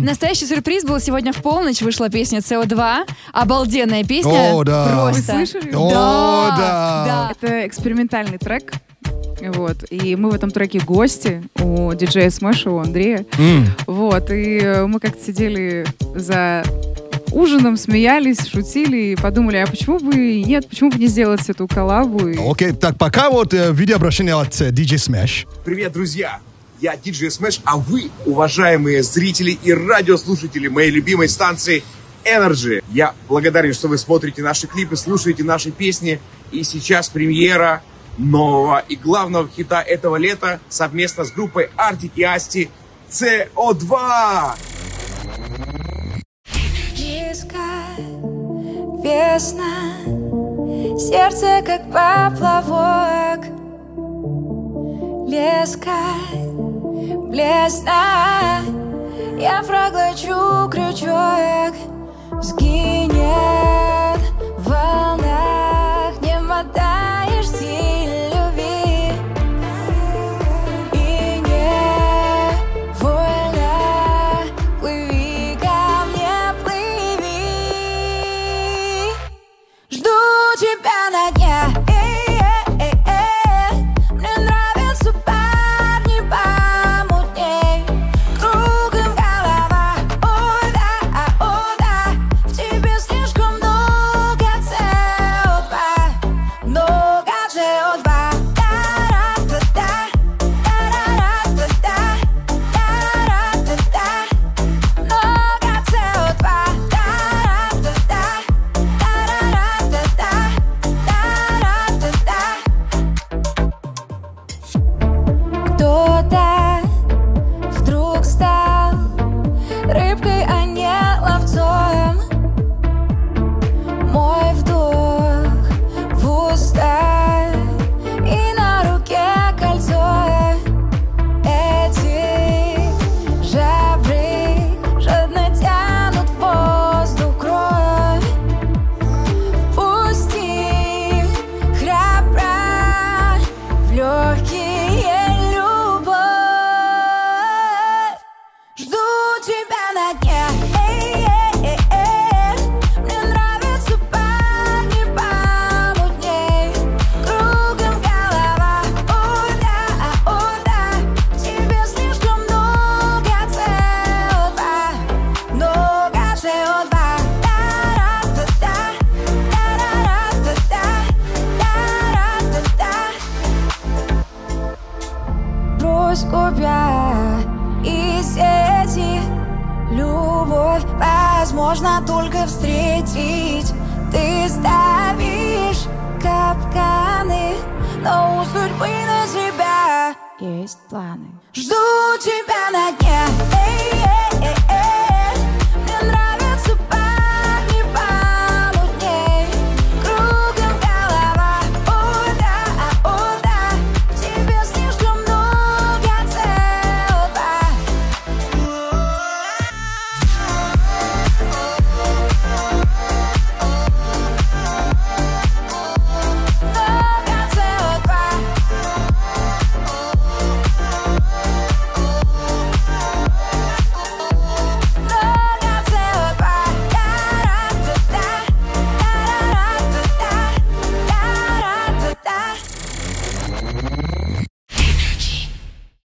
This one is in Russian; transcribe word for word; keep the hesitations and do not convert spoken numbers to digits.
Настоящий сюрприз был сегодня в полночь. Вышла песня си о два. Обалденная песня. О, да. Просто. Вы слышали? О, Да, да. да. Это экспериментальный трек. Вот. И мы в этом треке гости у диджея Смэша, у Андрея. М. Вот. И э, мы как-то сидели за ужином, смеялись, шутили и подумали, а почему бы и нет, почему бы не сделать эту коллабу? И... Окей, так пока вот э, видеообращение от э, ди джей Smash. Привет, друзья! Я диджей Smash, а вы, уважаемые зрители и радиослушатели моей любимой станции Energy. Я благодарен, что вы смотрите наши клипы, слушаете наши песни. И сейчас премьера нового и главного хита этого лета совместно с группой Artik и Asti си о два. Весна, сердце как поплавок, леска, блесна, я проглочу крючок, сгинет в волнах, не мотаешь стиль любви, и невольно плыви ко мне, плыви. Жду тебя на дне. Э-э-э-э. Мне нравятся парни помутней. Кругом голова. О да, о да. В тебе слишком много си о два. Много си о два. Та-ра-та-та. Та-ра-та-та. Та-ра-та-та. Много си о два. Та-ра-та-та. Кто-то вдруг стал рыбкой, а не ловцом. Мой вдох в уста и на руке кольцо. Эти жабры жадно тянут в воздух кровь. Пусти храбро в легкие любовь. Жду тебя на дне. Э-э-э-э. Мне нравятся парни помутней. Кругом голова. О да, о да. В тебе слишком много си о два. Много си о два. Та-ра-та-та. Та-ра-та-та. Та-ра-та-та. Брось копья и сети. Любовь возможно только встретить. Ты ставишь капканы, но у судьбы на тебя есть планы. Жду тебя на дне.